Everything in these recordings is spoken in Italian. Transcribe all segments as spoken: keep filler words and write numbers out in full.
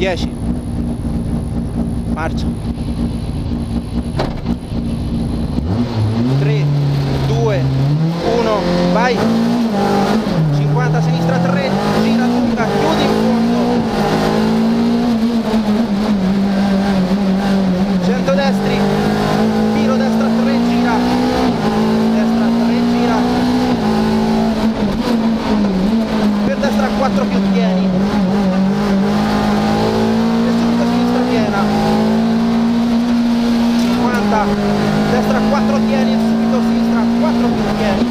dieci, marcia, tre, due, uno, vai, cinquanta a sinistra, tre, gira lunga, chiudi in fondo, cento destri, tiro destra, tre, gira, destra, tre, gira, per destra, quattro più tieni, e subito sinistra piena, cinquanta, destra, quattro tieni, e subito sinistra, quattro più tieni,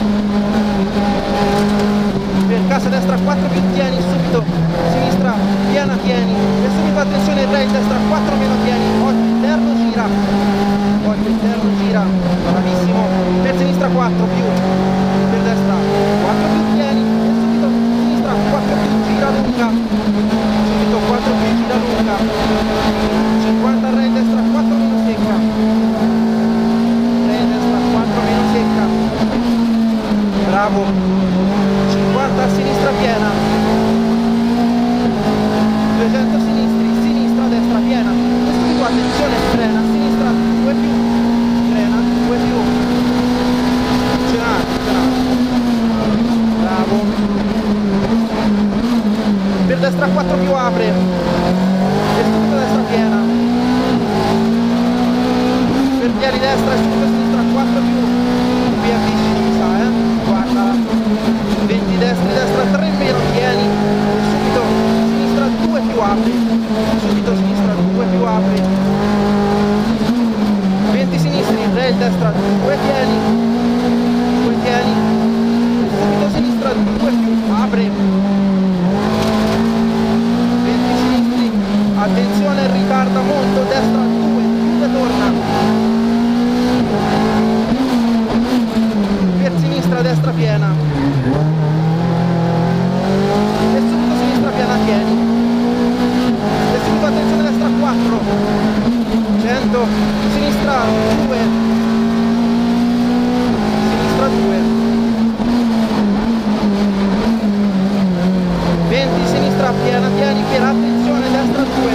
per cassa destra, quattro più tieni, subito sinistra, piena tieni, e subito attenzione il rail, destra, quattro meno tieni, oggi interno gira, oggi interno gira, bravissimo, per sinistra quattro più, per destra quattro più tieni, e subito sinistra quattro più, gira lunga, subito quattro più, gira lunga, cinquanta rail destra, quattro meno secca, rail destra, quattro meno secca, bravo, cinquanta a sinistra piena, duecento sinistri, sinistra, destra piena, e subito attenzione, frena, sinistra, due più, frena, due più, cenato, cenato, bravo, per destra quattro più apre, e subito destra piena, per piedi destra e subito sinistra quattro più, vi avvicini mi sa eh, guardala, venti destri, destra tre meno tieni, e subito sinistra due più apri, subito sinistra due più apri, venti sinistri, rail destra due tieni, due tieni, subito sinistra due più apri, venti sinistri, attenzione ritarda molto, destra due, chiude, torna, per sinistra, destra piena, e subito sinistra piena tieni, e subito attenzione destra quattro, cento, sinistra due, sinistra due, venti, sinistra piena tieni, per attenzione destra due,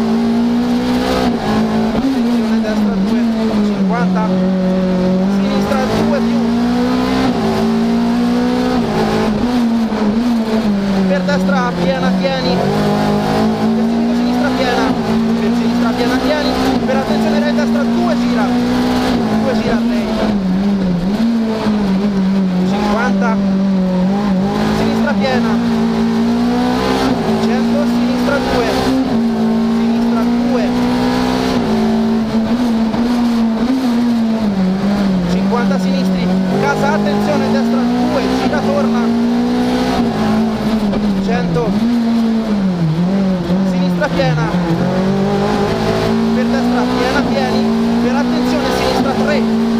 attenzione destra due, cinquanta, sinistra due più, per destra piena tieni, e subito sinistra piena, per sinistra piena tieni, per attenzione rail destra due gira, due gira rail, cinquanta, sinistra piena, cento, sinistra due, sinistra due, cinquanta sinistri, casa, attenzione destra due, gira, torna, cento, sinistra piena, per destra piena tieni, per attenzione sinistra tre,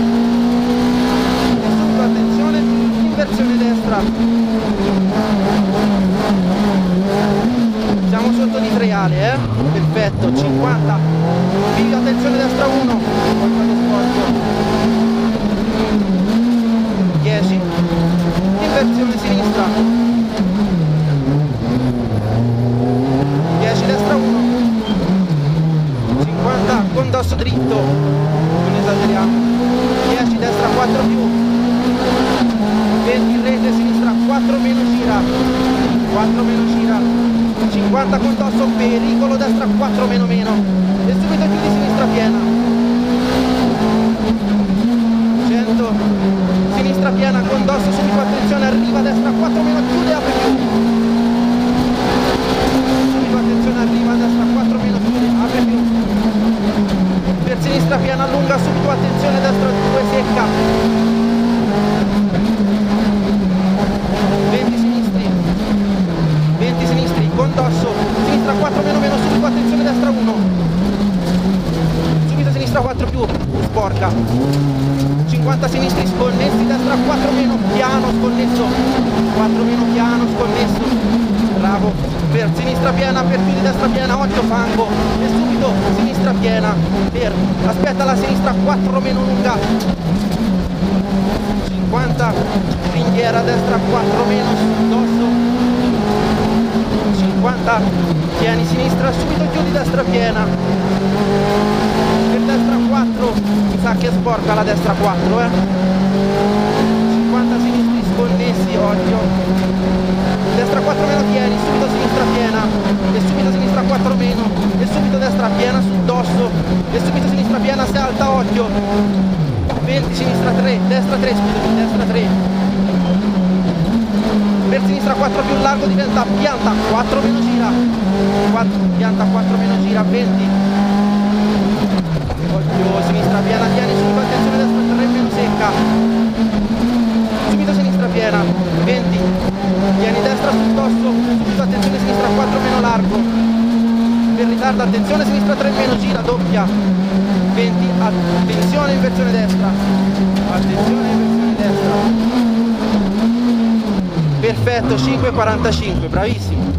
e subito attenzione, inversione destra, siamo sotto di triale eh, perfetto, cinquanta, vivi, attenzione destra uno, colpa di sporco, dieci, inversione sinistra, dieci destra uno, cinquanta, condosso dritto, non esageriamo, dieci destra quattro più, venti rete sinistra quattro meno gira, quattro meno gira, cinquanta condosso, pericolo destra quattro meno meno, e subito chiudi sinistra piena, cento, sinistra piena, condosso, subito attenzione, arriva destra quattro meno, chiude, apre più, subito attenzione, arriva destra quattro meno, chiude, apre più, per sinistra piena, lunga, subito attenzione, destra due secca, venti sinistri, venti sinistri, condosso, sinistra quattro meno meno, subito attenzione, destra uno, subito sinistra quattro più, sporca, cinquanta sinistri, sconnessi, destra quattro meno, piano, sconnesso, quattro meno, piano, sconnesso, bravo, per sinistra piena, per più di destra piena, otto fango, e subito sinistra piena, per, aspetta la sinistra quattro meno lunga, cinquanta, ringhiera destra quattro meno, dosso, cinquanta, tieni sinistra, subito chiudi destra piena, per destra quattro, mi sa che è sporca la destra quattro, eh cinquanta sinistri sconnessi, occhio, destra quattro meno tieni, subito sinistra piena, e subito sinistra quattro meno, e subito destra piena sul dosso, e subito sinistra piena, si alta, occhio, venti, sinistra tre, destra tre, scusami, destra tre, per sinistra quattro più largo diventa pianta, quattro meno gira, quattro, pianta quattro meno gira, venti, occhio, sinistra piena, tieni subito, attenzione destra tre meno secca, subito sinistra piena, venti, tieni destra sul dosso, subito attenzione sinistra quattro meno largo, per ritardo attenzione sinistra tre meno gira, doppia, venti, attenzione inversione destra, attenzione inversione destra, perfetto, cinque quarantacinque, bravissimo.